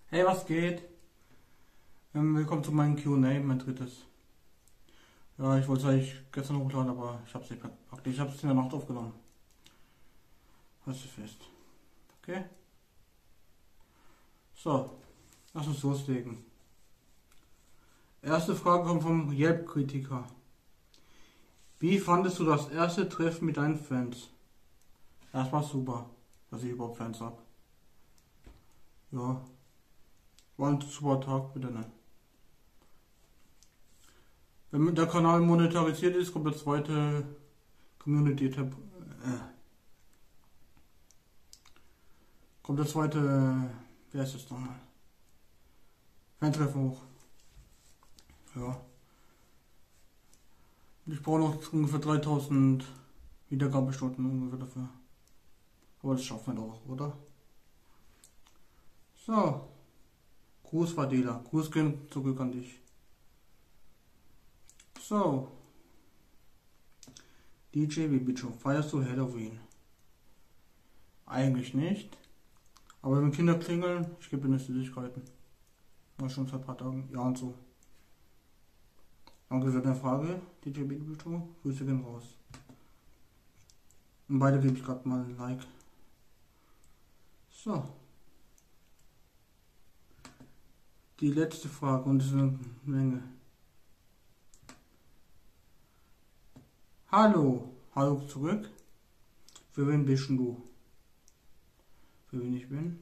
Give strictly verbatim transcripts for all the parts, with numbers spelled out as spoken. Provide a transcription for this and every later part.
Hey, was geht? Ähm, willkommen zu meinem Q und A, mein drittes. Ja, ich wollte es eigentlich gestern hochladen, aber ich habe es nicht gepackt. Ich habe es in der Nacht aufgenommen. Hast du fest. Okay? So, lass uns loslegen. Erste Frage kommt vom Yelp-Kritiker. Wie fandest du das erste Treffen mit deinen Fans? Erstmal super, dass ich überhaupt Fans habe. Ja, war ein super Tag mit denen. Wenn der Kanal monetarisiert ist, kommt der zweite Community-Tab. Äh, kommt der zweite, wer ist das nochmal? Fantreffen hoch. Ja. Ich brauche noch ungefähr dreitausend Wiedergabestunden ungefähr dafür. Aber das schaffen wir doch, oder? So. Gruß Vadela. Gruß gehen zurück an dich. So. D J Bibicho, feierst du Halloween? Eigentlich nicht. Aber wenn Kinder klingeln, ich gebe ihnen Süßigkeiten. War schon seit ein paar Tagen, Jahren so. Danke für deine Frage, D J Bibicho. Grüße gehen raus. Und beide gebe ich gerade mal ein Like. So. Die letzte Frage und es ist eine Menge. Hallo, hallo zurück. Für wen bist du? Für wen ich bin?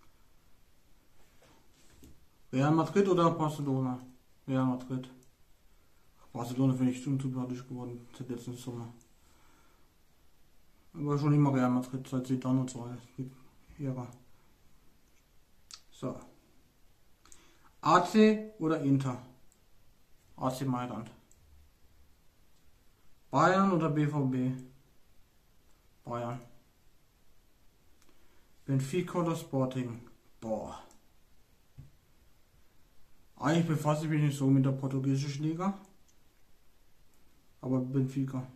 Real Madrid oder Barcelona? Real Madrid. Barcelona finde ich schon sympathisch geworden seit letzten Sommer. Aber schon immer Real Madrid, seit sie dann und so Ära. So. A C oder Inter? A C Mailand. Bayern oder B V B? Bayern. Benfica oder Sporting? Boah. Eigentlich befasse ich mich nicht so mit der portugiesischen Liga. Aber Benfica.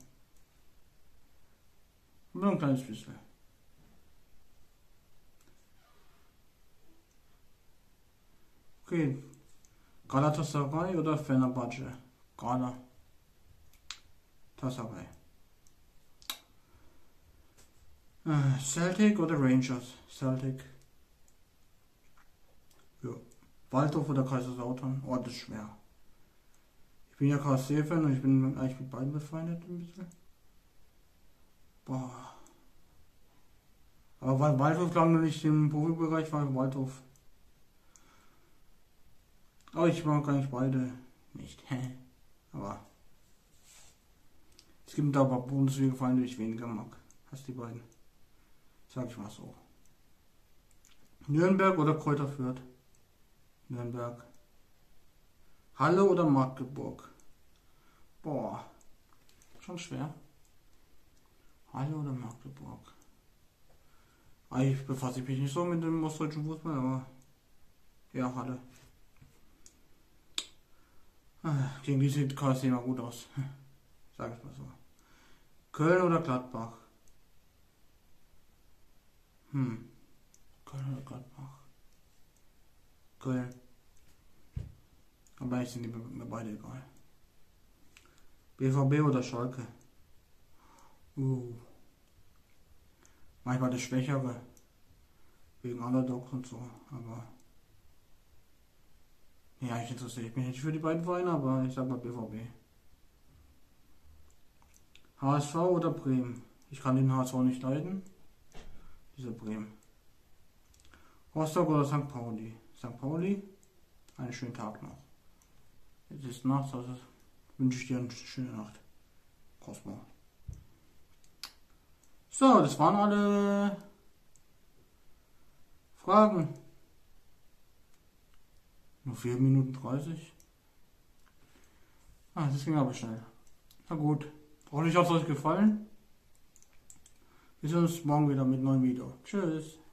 Nur ein kleines bisschen. Okay. Galatasaray oder Fenerbahce? Galatasaray. Äh, Celtic oder Rangers? Celtic. Ja. Waldhof oder Kaiserslautern? Oh, das ist schwer. Ich bin ja K S C-Fan und ich bin eigentlich mit beiden befreundet ein bisschen. Boah. Aber weil Waldhof lange nicht im Profibereich war, Waldhof. Aber ich mag eigentlich beide nicht. Aber es gibt aber Bundesliga-Vereine, die ich weniger mag als die beiden. Sag ich mal so. Nürnberg oder Kräuter Fürth? Nürnberg. Halle oder Magdeburg? Boah. Schon schwer. Halle oder Magdeburg? Eigentlich befasse ich mich nicht so mit dem ostdeutschen Fußball, aber ja, Halle. Gegen die sieht K S C immer gut aus. Sag ich mal so. Köln oder Gladbach? Hm. Köln oder Gladbach? Köln. Aber eigentlich sind die mir beide egal. B V B oder Schalke? Uh. Manchmal das Schwächere. Wegen Underdog und so. Aber ja, ich interessiere mich nicht für die beiden Vereine, aber ich sag mal B V B. H S V oder Bremen? Ich kann den H S V nicht leiden. Dieser Bremen. Rostock oder Sankt Pauli? Sankt Pauli? Einen schönen Tag noch. Jetzt ist Nacht, also wünsche ich dir eine schöne Nacht. Cosmo. So, das waren alle Fragen. Nur vier Minuten dreißig. Ah, das ging aber schnell. Na gut. Hoffentlich hat es euch gefallen. Wir sehen uns morgen wieder mit einem neuen Video. Tschüss.